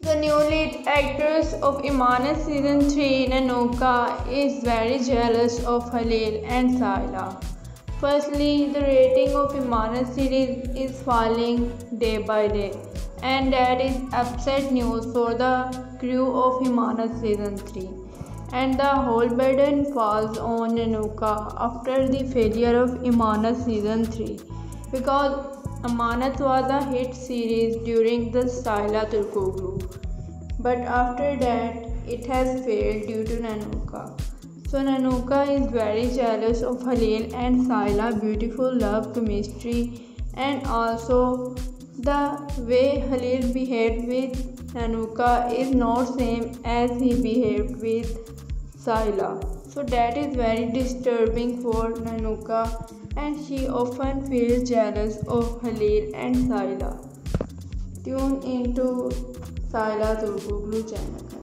The new lead actress of Imanat Season 3, Nanuka, is very jealous of Halil and Saila. Firstly, the rating of Imanat series is falling day by day, and that is upset news for the crew of Imanat Season 3. And the whole burden falls on Nanuka after the failure of Imanat Season 3, because Amanat was a hit series during the Saila Turkoglu, but after that it has failed due to Nanuka. So Nanuka is very jealous of Halil and Saila beautiful love chemistry, and also the way Halil behaved with Nanuka is not same as he behaved with Saila. So that is very disturbing for Nanuka, and she often feels jealous of Halil and Saila. Tune into Saila Turkoglu channel.